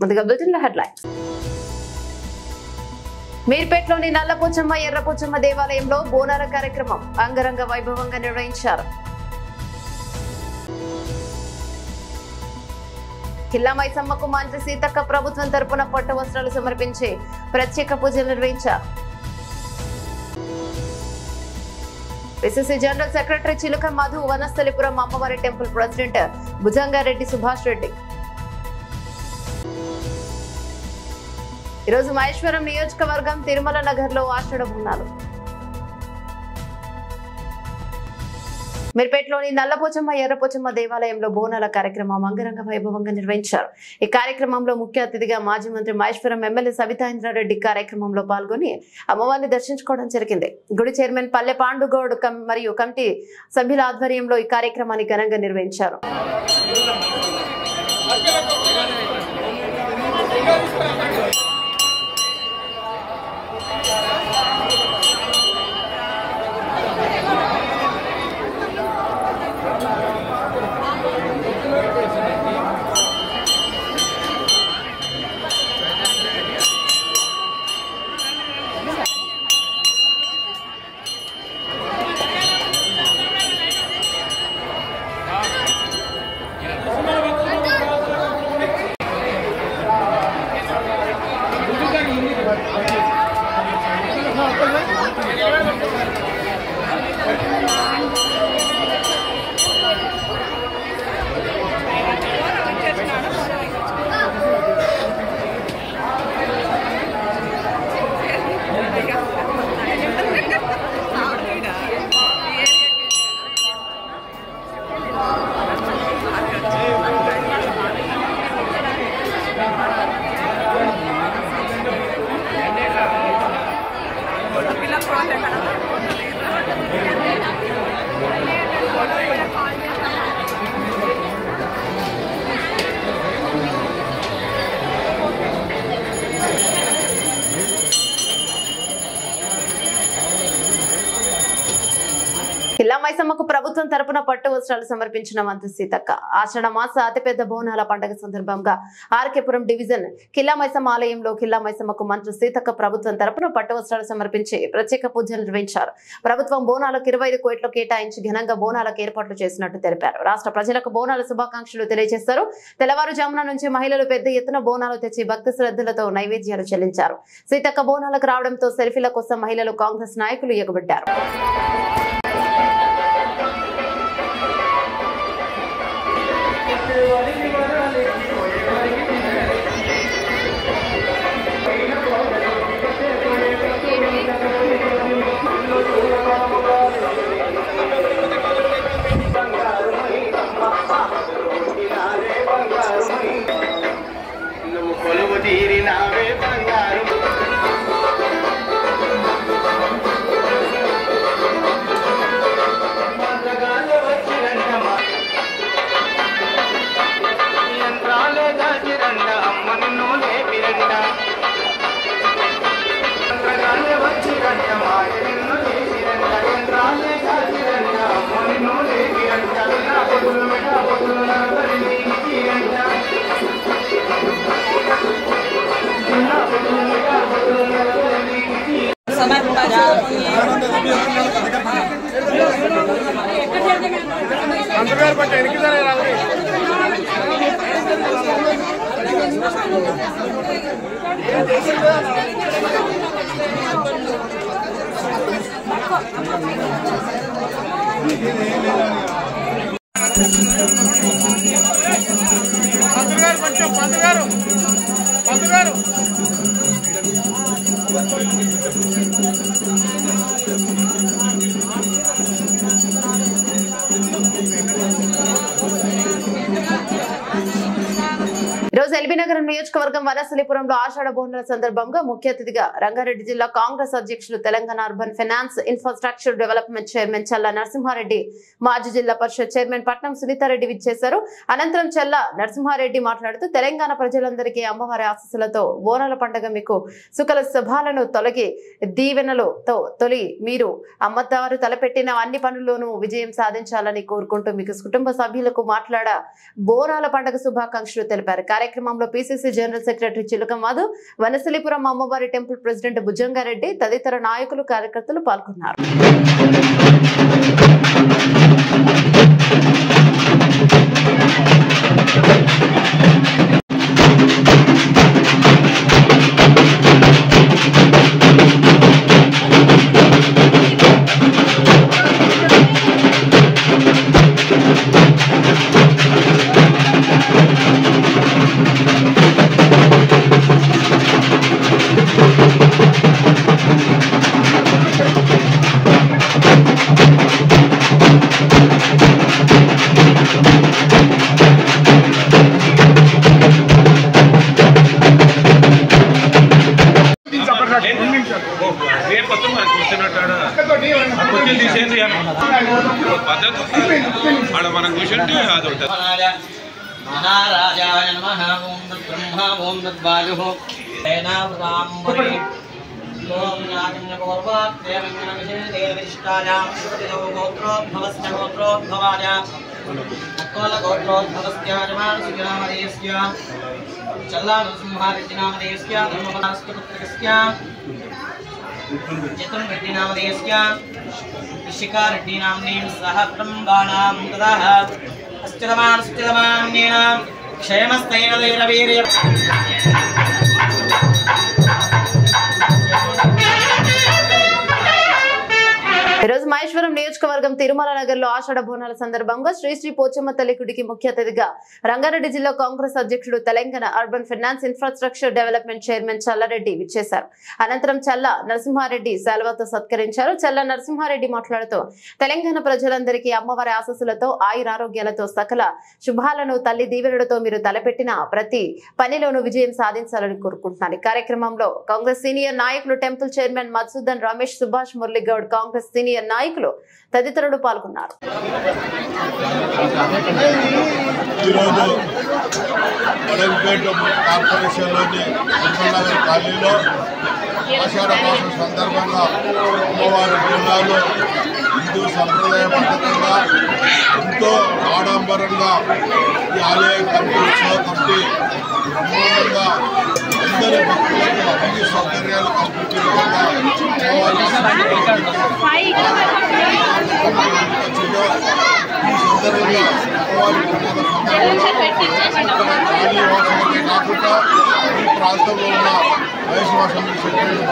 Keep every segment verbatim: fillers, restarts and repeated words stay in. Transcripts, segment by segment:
ముందుగా బులెటిన్ లో హెడ్లైన్స్. మీర్పేట్లోని నల్లపోచమ్మ ఎర్రపోచమ్మ దేవాలయంలో బోనాల కార్యక్రమం అంగరంగ వైభవంగా నిర్వహించారు. కిల్లా మైసమ్మకు మంత్రి సీతక్క ప్రభుత్వం తరపున పట్టు వస్త్రాలు సమర్పించి ప్రత్యేక పూజలు నిర్వహించారు. పిసిసి జనరల్ సెక్రటరీ చిలుక మధు వనస్థలిపురం అమ్మవారి టెంపుల్ ప్రెసిడెంట్ భుజంగారెడ్డి సుభాష్ రెడ్డి. ఈరోజు మహేశ్వరం నియోజకవర్గం తిరుమల నగర్ లో ఆషాఢ బోనాలు. మీర్పేట్లోని నల్లపోచమ్మ ఎర్రపోచమ్మ దేవాలయంలో బోనాల కార్యక్రమం అంగరంగ వైభవంగా నిర్వహించారు. ఈ కార్యక్రమంలో ముఖ్య అతిథిగా మాజీ మంత్రి మహేశ్వరం ఎమ్మెల్యే సబితా ఇంద్రారెడ్డి కార్యక్రమంలో పాల్గొని అమ్మవారిని దర్శించుకోవడం జరిగింది. గుడి చైర్మన్ పల్లె పాండుగౌడ్ మరియు కమిటీ సభ్యుల ఆధ్వర్యంలో ఈ కార్యక్రమాన్ని ఘనంగా నిర్వహించారు. కిల్లా మైసమ్మకు ప్రభుత్వం తరపున పట్టు వస్త్రాలు సమర్పించిన మంత్రి సీతక్క ఆషాఢ మాస అతిపెద్ద బోనాల పండుగ సందర్భంగా ఆర్కేపురం డివిజన్ కిల్లా మైసమ్మ ఆలయంలో కిల్లా మైసమ్మకు మంత్రి సీతక్క ప్రభుత్వం తరపున పట్టు వస్త్రాలు సమర్పించి ప్రత్యేక పూజలు నిర్వహించారు. ప్రభుత్వం బోనాలకు ఇరవై ఐదు కోట్లు కేటాయించి ఘనంగా బోనాలకు ఏర్పాట్లు చేసినట్టు తెలిపారు. రాష్ట్ర ప్రజలకు బోనాల శుభాకాంక్షలు తెలియజేశారు. తెల్లవారుజామున నుంచి మహిళలు పెద్ద ఎత్తున బోనాలు తెచ్చి భక్తి శ్రద్ధలతో నైవేద్యాలు చెల్లించారు. సీతక్క బోనాలకు రావడంతో సెల్ఫీల కోసం మహిళలు కాంగ్రెస్ నాయకులు ఎగబడ్డారు. अंतर्गार पट्टे इनकी तरह रावरी अंतर्गार पट्टे पंतगारू पंतगारू ఈరోజు ఎల్బీ నగరం నియోజకవర్గం వనస్థలిపురంలో ఆషాఢ బోనాల సందర్భంగా ముఖ్య అతిథిగా రంగారెడ్డి జిల్లా కాంగ్రెస్ అధ్యక్షులు Telangana urban finance infrastructure development chairman Challa Narasimha Reddy, మాజీ జిల్లా పరిషత్ చైర్మన్ పట్నం సునీతారెడ్డి విచ్చేశారు. అనంతరం చల్లా నరసింహారెడ్డి మాట్లాడుతూ తెలంగాణ ప్రజలందరికీ అమ్మవారి ఆశీస్సులతో బోనాల పండుగ మీకు సుఖల శుభాలను తొలగి దీవెనలతో తొలి మీరు అమ్మవారు తలపెట్టిన అన్ని పనుల్లోనూ విజయం సాధించాలని కోరుకుంటూ మీకు కుటుంబ సభ్యులకు మాట్లాడ బోనాల పండుగ శుభాకాంక్షలు తెలిపారు. కార్యక్రమం కార్యక్రమంలో పీసీసీ జనరల్ సెక్రటరీ చిలుక మధు, వనసలిపురం అమ్మవారి టెంపుల్ ప్రెసిడెంట్ భుజంగారెడ్డి తదితర నాయకులు కార్యకర్తలు పాల్గొన్నారు. महाराजाय नमः ओम ब्रह्मा ओम तद्वायुः तेनावृताम्बरे ओम नागन्यपूर्वात् देवज्ञानविशेषदेवविशिष्टायां श्रुतिदो गोत्रोद्भवस्य गोत्रोद्भवाय अक्कोलगोत्रोद्भवस्याजमानसिकनामधेयस्य चल्लानृसिंहारेड्डिनामधेयस्य धर्मपदास्तपुत्रकस्य चतुर्वेड्डिनामधेयस्य ऋषिकारेड्डिनाम्नीं सह ब्रह्माणां ततः अस्तिरमान् स्थिरमान्येन क्षेमस्तैन दैरवीर्य ఈ రోజు మహేశ్వరం నియోజకవర్గం తిరుమల నగర్ లో ఆషాఢ బోనాల సందర్భంగా శ్రీ శ్రీ పోచమ్మ తల్లి గుడికి ముఖ్య అతిథిగా రంగారెడ్డి జిల్లా కాంగ్రెస్ అధ్యక్షుడు Telangana urban finance infrastructure development chairman Challa Reddy విచ్చేశారు. అనంతరం చల్ల నరసింహారెడ్డి శాల్వాతో సత్కరించారు. చల్ల నరసింహారెడ్డి మాట్లాడుతూ తెలంగాణ ప్రజలందరికీ అమ్మవారి ఆశీస్సులతో ఆయురారోగ్యాలతో సకల శుభాలను తల్లి దీవెనలతో మీరు తలపెట్టిన ప్రతి పనిలోనూ విజయం సాధించాలని కోరుకుంటున్నారు. ఈ కార్యక్రమంలో కాంగ్రెస్ సీనియర్ నాయకులు temple chairman Madhusudan Ramesh, Subhash Murali Goud, Congress senior నాయకులు తదితరులు పాల్గొన్నారు. ఆషాఢ మాసం సందర్భంగా అమ్మవారి బోనాలు హిందూ సంప్రదాయ పద్ధతంగా ఎంతో ఆడంబరంగా ఈ ఆలయ కమిటీ ఉత్సవ కమిటీ బ్రహ్మాండంగా అందరి భక్తులకు అన్ని సౌకర్యాలు కల్పించే విధంగా అమ్మవారి ఈ సందర్భంగా అమ్మవారి కాళీవాసమే కాకుండా ఈ ప్రాంతంలో ఉన్న వైశ్వాసంలో సెక్రటరీ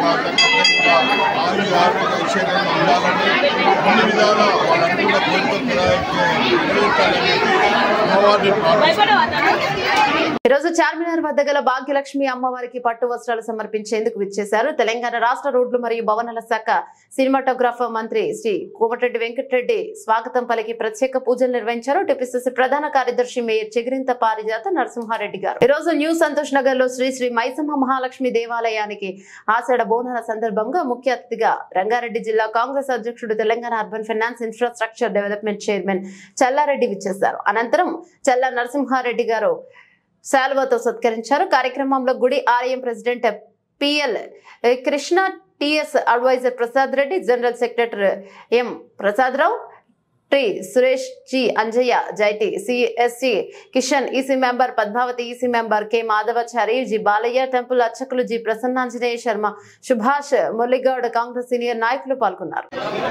ఆరు ఆరోగ్య ఐశ్వర్యాలు ఉండాలని అన్ని విధాల వాళ్ళనుకున్న కోరికలు నెరవేర్చాలని అమ్మవారిని ప్రార్థిస్తున్నాను. ఈ రోజు చార్మినార్ వద్ద గల భాగ్యలక్ష్మి అమ్మవారికి పట్టు వస్త్రాలు సమర్పించేందుకు విచ్చేశారు. తెలంగాణ రాష్ట్ర రోడ్లు మరియు భవనాల శాఖ సినిమాటోగ్రాఫర్ మంత్రి శ్రీ కోమటిరెడ్డి వెంకటరెడ్డి స్వాగతం పలికి ప్రత్యేక పూజలు నిర్వహించారు. టిపిసిసి ప్రధాన కార్యదర్శి మేయర్ చెగిరింత పారిజాత నరసింహారెడ్డి గారు ఈ రోజు న్యూ సంతోష్ నగర్ లో శ్రీ శ్రీ మైసమ్మ మహాలక్ష్మి దేవాలయానికి ఆషాఢ బోనాల సందర్భంగా ముఖ్య అతిథిగా రంగారెడ్డి జిల్లా కాంగ్రెస్ అధ్యక్షుడు Telangana urban finance infrastructure development chairman Challa Reddy విచ్చేశారు. అనంతరం చల్లా నరసింహారెడ్డి గారు శాల్వాతో సత్కరించారు. కార్యక్రమంలో గుడి ఆలయం president PL Krishna, TS advisor Prasad Reddy, general secretary M Prasad Rao, T Suresh, G Anjaiah, జైటి, CSC Kishan, EC member Padmavathi, EC member K Madhavachari, G Balaiah, temple అర్చకులు జి ప్రసన్నాంజనేయ శర్మ, సుభాష్ మురళీగౌడ్, కాంగ్రెస్ సీనియర్ నాయకులు పాల్గొన్నారు.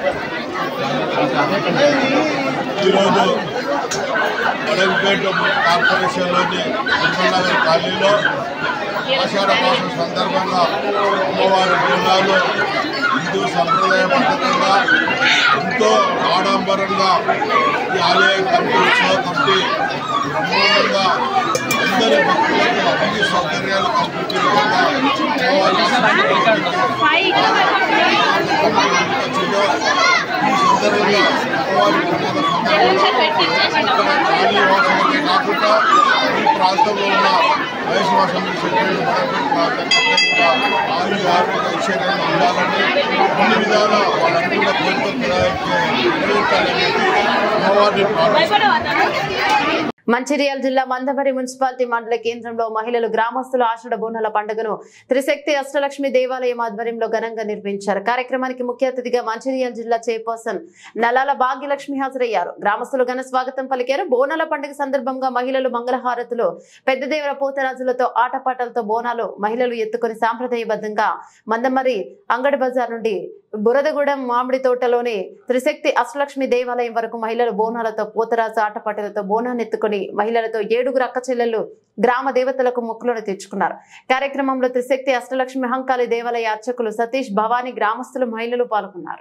ఆషాఢ మాసం సందర్భంగా అమ్మవారి బోనాలు హిందూ సంప్రదాయ పద్ధతంగా ఎంతో ఆడంబరంగా ఈ ఆలయ కమిటీ ఉత్సవ కమిటీ బ్రహ్మాండంగా అందరి భక్తులకు అన్ని సౌకర్యాలు కల్పించే విధంగా అమ్మవారి ఈ సందర్భంగా అమ్మవారి కాళీవాసమే కాకుండా ఈ ప్రాంతంలో ఉన్న వైశ్వాసంలో సెక్రటరీ ఆరు ఆరోగ్య ఐశ్వర్యాలు ఉండాలని అన్ని విధాల వాళ్ళనుకున్న కోరికలు నెరవేర్చాలని అమ్మవారిని ప్రార్థిస్తున్నాను. మంచిర్యాల జిల్లా మందమరి మున్సిపాలిటీ మండల కేంద్రంలో మహిళలు గ్రామస్తులు ఆషాఢ బోనాల పండుగను త్రిశక్తి అష్టలక్ష్మి దేవాలయం ఆధ్వర్యంలో ఘనంగా నిర్వహించారు. కార్యక్రమానికి ముఖ్య అతిథిగా మంచిర్యాల జిల్లా చైర్పర్సన్ నల్లాల భాగ్యలక్ష్మి హాజరయ్యారు. గ్రామస్తులు ఘన స్వాగతం పలికారు. బోనాల పండుగ సందర్భంగా మహిళలు మంగళహారతులు, పెద్దదేవర పోతరాజులతో ఆటపాటలతో బోనాలు మహిళలు ఎత్తుకుని సాంప్రదాయబద్ధంగా మందమరి అంగడి బజార్ నుండి బురదగూడెం మామిడి తోటలోని త్రిశక్తి అష్టలక్ష్మి దేవాలయం వరకు మహిళలు బోనాలతో పోతరాజు ఆటపాటలతో బోనాన్ని ఎత్తుకుని మహిళలతో ఏడుగురు అక్క చెల్లెళ్లు గ్రామ దేవతలకు మొక్కులను తెచ్చుకున్నారు. కార్యక్రమంలో త్రిశక్తి అష్టలక్ష్మి మహంకాళి దేవాలయ అర్చకులు సతీష్, భవానీ, గ్రామస్తులు, మహిళలు పాల్గొన్నారు.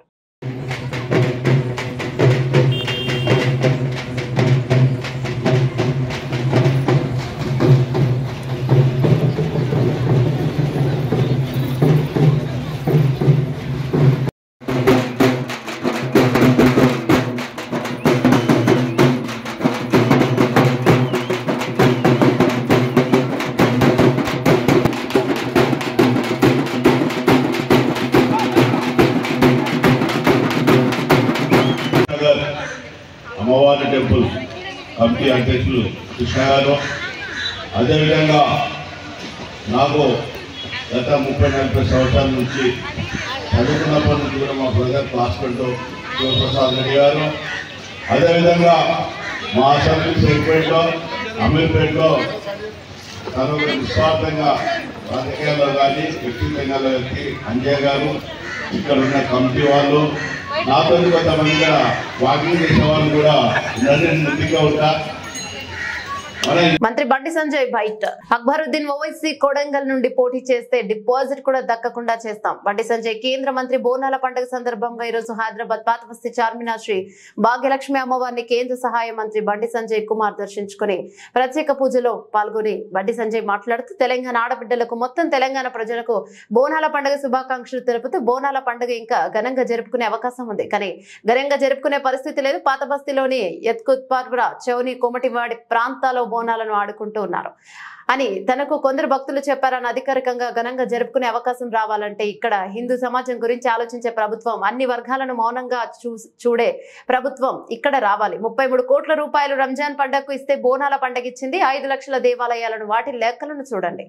అమ్మవారి టెంపుల్ కమిటీ అధ్యక్షులు కృష్ణ గారు, అదేవిధంగా నాకు గత ముప్పై నలభై సంవత్సరాల నుంచి చదువుకున్నప్పటి నుంచి కూడా మా బ్రదర్ క్లాస్మేట్ శివప్రసాద్ రెడ్డి గారు, అదేవిధంగా మా అసెంబ్లీ సెక్రటరీలో అమీర్పేటలో తను నిస్వార్థంగా రాజకీయాల్లో కానీ వ్యక్తిగతంగా వ్యక్తి అంజయ్ గారు, ఇక్కడ ఉన్న కమిటీ వాళ్ళు, నాతో కొంతమంది వాకింగ్ చేసే వాళ్ళు కూడా ముఖ్యంగా ఉంటారు. మంత్రి బండి సంజయ్ బైట్. అక్బరుద్దీన్ ఓవైసీ కొడంగల్ నుండి పోటీ చేస్తే డిపాజిట్ కూడా దక్కకుండా చేస్తాం. బండి సంజయ్ కేంద్ర మంత్రి బోనాల పండుగ సందర్భంగా ఈరోజు హైదరాబాద్ పాతబస్తీ చార్మినార్ శ్రీ భాగ్యలక్ష్మి అమ్మవారిని కేంద్ర సహాయ మంత్రి బండి సంజయ్ కుమార్ దర్శించుకుని ప్రత్యేక పూజలో పాల్గొని బండి సంజయ్ మాట్లాడుతూ తెలంగాణ ఆడబిడ్డలకు, మొత్తం తెలంగాణ ప్రజలకు బోనాల పండుగ శుభాకాంక్షలు తెలుపుతూ బోనాల పండుగ ఇంకా ఘనంగా జరుపుకునే అవకాశం ఉంది, కానీ ఘనంగా జరుపుకునే పరిస్థితి లేదు. పాతబస్తీలోని యత్కుత్పర్వర, చౌని, కోమటివాడి ప్రాంతాల్లో బోనాలను ఆడుకుంటూ ఉన్నారు అని తనకు కొందరు భక్తులు చెప్పారని అధికారికంగా ఘనంగా జరుపుకునే అవకాశం రావాలంటే ఇక్కడ హిందూ సమాజం గురించి ఆలోచించే ప్రభుత్వం, అన్ని వర్గాలను మౌనంగా చూడే ప్రభుత్వం ఇక్కడ రావాలి. ముప్పై మూడు కోట్ల రూపాయలు రంజాన్ పండుగకు ఇస్తే బోనాల పండుగ ఇచ్చింది ఐదు లక్షల దేవాలయాలను, వాటి లెక్కలను చూడండి.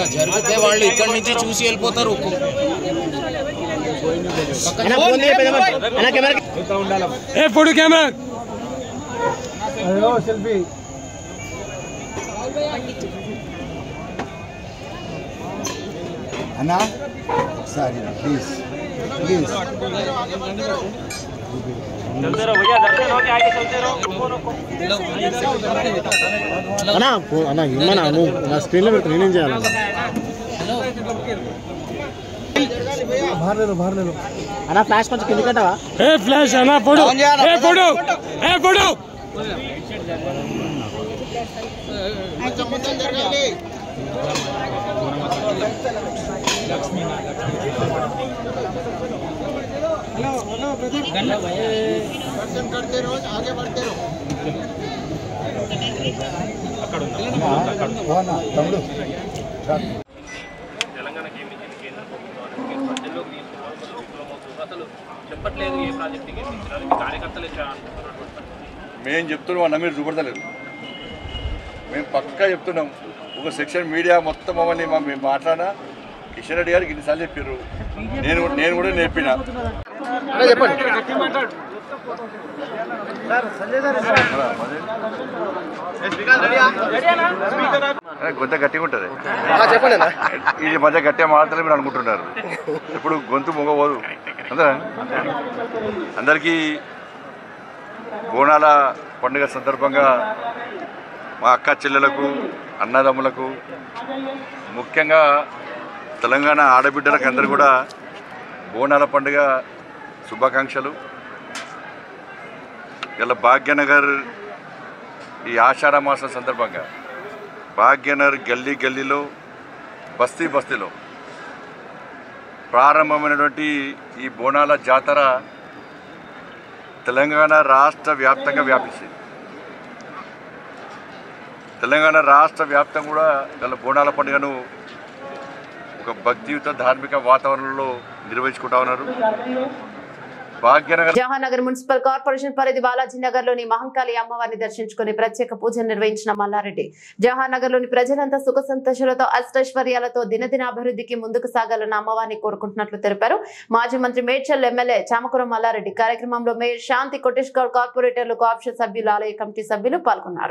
అన్నా సారీ ప్లీజ్ ప్లీజ్ అన్నా అన్నా ఇమ్మన్నా నువ్వు నా స్క్రీన్లో పెట్టి నేనేం చేయాలన్నా? అన్నా ఫ్లాష్ కొంచెం కింద కట్టవా? ఏ ఫ్లాష్ అన్నా పొడు ఏ పొడు ఏ పొడు करते रहो, आगे बढ़ते रहो. తెలంగాణకి ఏమి ఇచ్చింది కేంద్ర ప్రభుత్వం ప్రజల్లోకి తీసుకోవాలి, అసలు చెప్పట్లేదు ఏ ప్రాజెక్టుకి ఏమి ఇచ్చినారు, కార్యకర్తలు మేము చెప్తున్నాం అన్న, మీరు చూపడతలేదు. మేము పక్కా చెప్తున్నాం. ఒక సెక్షన్ మీడియా మొత్తం మమ్మల్ని మేము మాట్లాడినా కిషన్ రెడ్డి గారికి ఇన్నిసార్లు చెప్పారు, నేను నేను కూడా నేర్పిన. గొంత గట్టిగా ఉంటుంది, ఇది మధ్య గట్టిగా మాట్లాడాలి మీరు అనుకుంటున్నారు. ఇప్పుడు గొంతు మొగపోదు. అందరా అందరికీ బోనాల పండుగ సందర్భంగా మా అక్క చెల్లెలకు, అన్నదమ్ములకు, ముఖ్యంగా తెలంగాణ ఆడబిడ్డలకు అందరూ కూడా బోనాల పండుగ శుభాకాంక్షలు. ఇలా భాగ్యనగర్ ఈ ఆషాఢ మాసం సందర్భంగా భాగ్యనగర్ గల్లీ గల్లీలో, బస్తీ బస్తీలో ప్రారంభమైనటువంటి ఈ బోనాల జాతర తెలంగాణ రాష్ట్ర వ్యాప్తంగా వ్యాపించింది. తెలంగాణ రాష్ట్ర వ్యాప్తంగా కూడా గల బోనాల పండుగను ఒక భక్తియుత ధార్మిక వాతావరణంలో నిర్వహించుకుంటా ఉన్నారు. భాగ్యనగర్ జవహర్నగర్ మున్సిపల్ కార్పొరేషన్ పరిధి బాలాజీ నగర్ లోని మహంకాళి అమ్మవారిని దర్శించుకుని ప్రత్యేక పూజలు నిర్వహించిన మల్లారెడ్డి జవహర్ నగర్ లోని ప్రజలంతా సుఖ సంతోషాలతో అష్టైశ్వర్యాలతో దినదిన అభివృద్ధికి ముందుకు సాగాలన్న అమ్మవారిని కోరుకుంటున్నట్లు తెలిపారు. మాజీ మంత్రి మేడ్చల్ ఎమ్మెల్యే చామకూర మల్లారెడ్డి. కార్యక్రమంలో మేయర్ శాంతి కోటేష్ గౌడ్, కార్పొరేటర్లు, కోఆప్షన్ సభ్యులు, ఆలయ కమిటీ సభ్యులు పాల్గొన్నారు.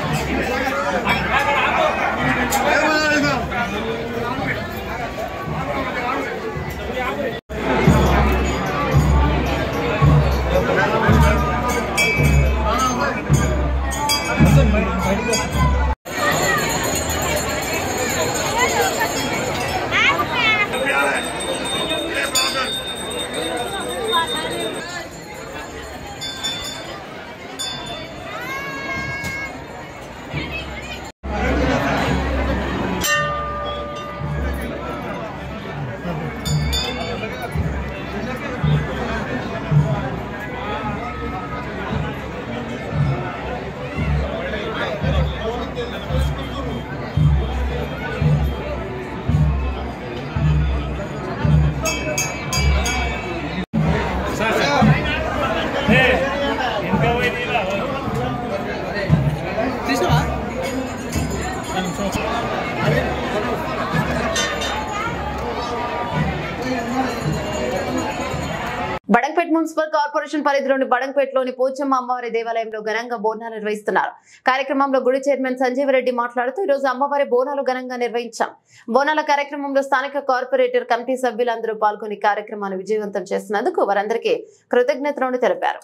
బడంగపేట్ మున్సిపల్ కార్పొరేషన్ పరిధిలోని బడంగపేటలోని పోచమ్మ అమ్మవారి దేవాలయంలో ఘనంగా బోనాలు నిర్వహిస్తున్నారు. కార్యక్రమంలో గుడి చైర్మన్ సంజీవ్ రెడ్డి మాట్లాడుతూ ఈ రోజు అమ్మవారి బోనాలు ఘనంగా నిర్వహించాం. బోనాల కార్యక్రమంలో స్థానిక కార్పొరేటర్ కమిటీ సభ్యులందరూ పాల్గొని కార్యక్రమాన్ని విజయవంతం చేసినందుకు వారందరికీ కృతజ్ఞతలను తెలిపారు.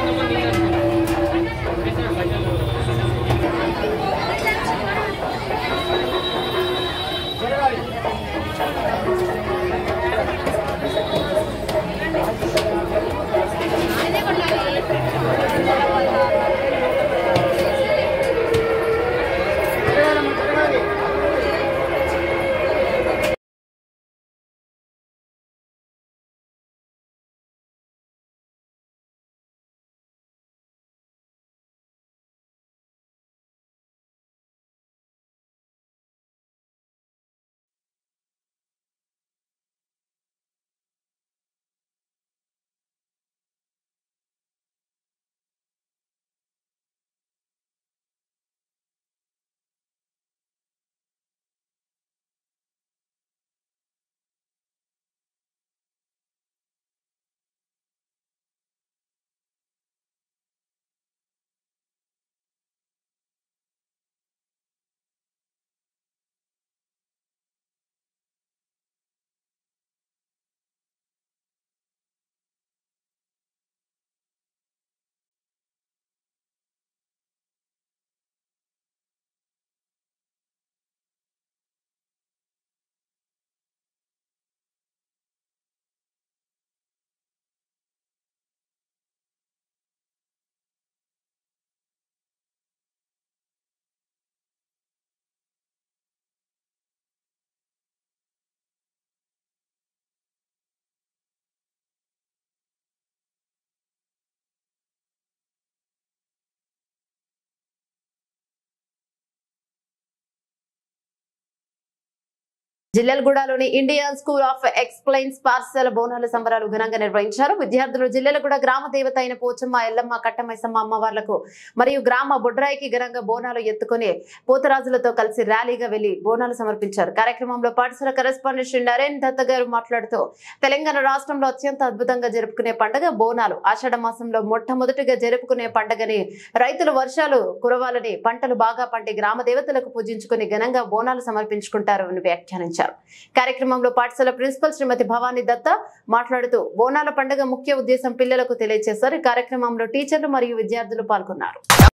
జిల్లెలగూడలోని ఇండియన్ స్కూల్ ఆఫ్ ఎక్సలెన్స్ పాఠశాల బోనాల సంబరాలు ఘనంగా నిర్వహించారు. విద్యార్థులు జిల్లెలగూడ గ్రామ దేవత అయిన పోచమ్మ, ఎల్లమ్మ, కట్టమైసమ్మ అమ్మవార్లకు మరియు గ్రామ బొడ్రాయికి ఘనంగా బోనాలు ఎత్తుకుని పోతరాజులతో కలిసి ర్యాలీగా వెళ్లి బోనాలు సమర్పించారు. కార్యక్రమంలో పాఠశాల కరెస్పాండెంట్ శ్రీ నరేన్ దత్త గారు మాట్లాడుతూ తెలంగాణ రాష్ట్రంలో అత్యంత అద్భుతంగా జరుపుకునే పండుగ బోనాలు. ఆషాఢ మాసంలో మొట్టమొదటిగా జరుపుకునే పండుగని రైతులు వర్షాలు కురవాలని, పంటలు బాగా పండి గ్రామ దేవతలకు పూజించుకుని ఘనంగా బోనాలు సమర్పించుకుంటారు అని వ్యాఖ్యానించారు. కార్యక్రమంలో పాఠశాల ప్రిన్సిపల్ శ్రీమతి భవానీ దత్త మాట్లాడుతూ బోనాల పండుగ ముఖ్య ఉద్దేశం పిల్లలకు తెలియజేశారు. ఈ కార్యక్రమంలో టీచర్లు మరియు విద్యార్థులు పాల్గొన్నారు.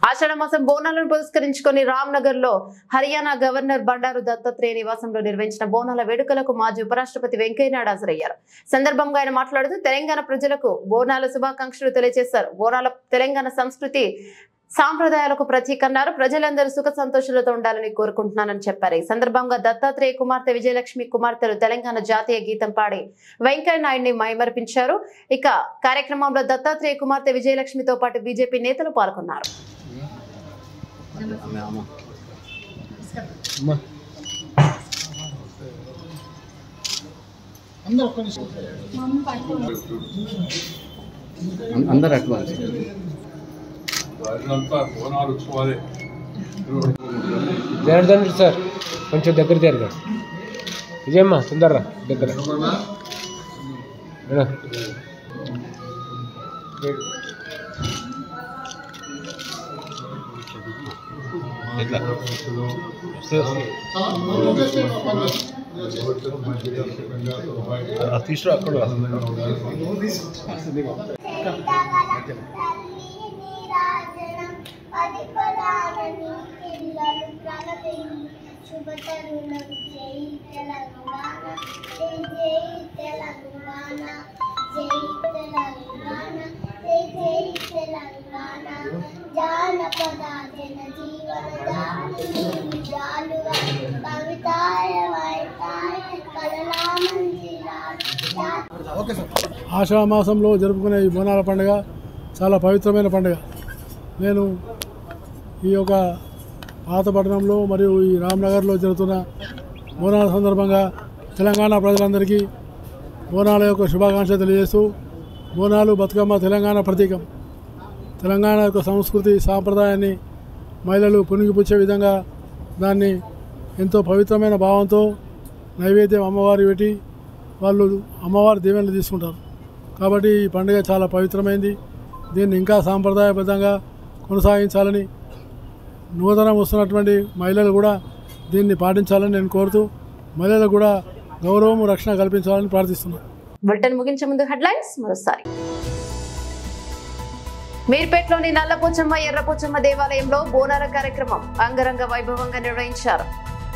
ఆషాఢ మాసం బోనాలను పురస్కరించుకొని రామ్నగర్ లో హర్యానా గవర్నర్ బండారు దత్తాత్రేయ నివాసంలో నిర్వహించిన బోనాల వేడుకలకు మాజీ ఉపరాష్ట్రపతి వెంకయ్యనాయుడు హాజరయ్యారు. సందర్భంగా ఆయన మాట్లాడుతూ తెలంగాణ ప్రజలకు బోనాల శుభాకాంక్షలు తెలియజేశారు. బోనాల తెలంగాణ సంస్కృతి సాంప్రదాయాలకు ప్రతీక అన్నారు. ప్రజలందరూ సుఖ సంతోషాలతో ఉండాలని కోరుకుంటున్నానని చెప్పారు. ఈ సందర్భంగా దత్తాత్రేయ కుమార్తె విజయలక్ష్మి కుమార్తెలు తెలంగాణ జాతీయ గీతం పాడి వెంకయ్యనాయుడిని మైమర్పించారు. ఇక కార్యక్రమంలో దత్తాత్రేయ కుమార్తె విజయలక్ష్మితో పాటు బీజేపీ నేతలు పాల్గొన్నారు. అందరూ అడ్వాన్స్ జరగదండి సార్, కొంచెం దగ్గర జరగదు. విజయమ్మ తొందరరా దగ్గర. తీసుకురా అక్కడ ఆషాఢ మాసంలో జరుపుకునే ఈ బోనాల పండుగ చాలా పవిత్రమైన పండుగ. నేను ఈ యొక్క పాతపట్నంలో మరియు ఈ రామ్నగర్లో జరుగుతున్న బోనాల సందర్భంగా తెలంగాణ ప్రజలందరికీ బోనాల యొక్క శుభాకాంక్షలు తెలియజేస్తూ, బోనాలు బతుకమ్మ తెలంగాణ ప్రతీకం. తెలంగాణ యొక్క సంస్కృతి సాంప్రదాయాన్ని మహిళలు పుణిగిపుచ్చే విధంగా దాన్ని ఎంతో పవిత్రమైన భావంతో నైవేద్యం అమ్మవారి పెట్టి వాళ్ళు అమ్మవారి దీవెనలు తీసుకుంటారు. కాబట్టి ఈ పండుగ చాలా పవిత్రమైంది. దీన్ని ఇంకా సాంప్రదాయబద్ధంగా కొనసాగించాలని, నూతనం వస్తున్నటువంటి మహిళలు కూడా దీన్ని పాటించాలని నేను కోరుతూ, మహిళలకు కూడా గౌరవం రక్షణ కల్పించాలని ప్రార్థిస్తున్నాను. బులెటిన్ ముగించే ముందు హెడ్లైన్స్ మరోసారి. మీర్పేటలోని నల్లపోచమ్మ ఎర్రపోచమ్మ దేవాలయంలో బోనాల కార్యక్రమం అంగరంగ వైభవంగా నిర్వహించారు.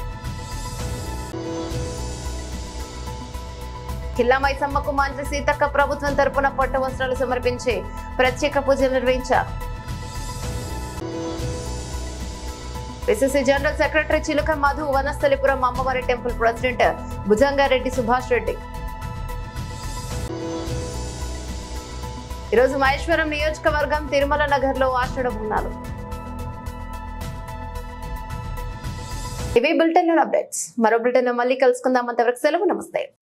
కిల్లా మైసమ్మకు మంత్రి సీతక్క ప్రభుత్వం తరపున పట్టు వస్త్రాలు సమర్పించి ప్రత్యేక పూజలు నిర్వహించారు. పిసిసి జనరల్ సెక్రటరీ చిలుక మధు వనస్థలిపురం అమ్మవారి టెంపుల్ ప్రెసిడెంట్ భుజంగారెడ్డి సుభాష్ రెడ్డి. ఈరోజు మహేశ్వరం నియోజకవర్గం తిరుమల నగర్ లో ఆషాఢ బోనాలు. ఇవి బులెటిన్ అప్డేట్స్. మరో బులెటిన్ మళ్ళీ కలుసుకుందాం. అంతవరకు సెలవు. నమస్తే.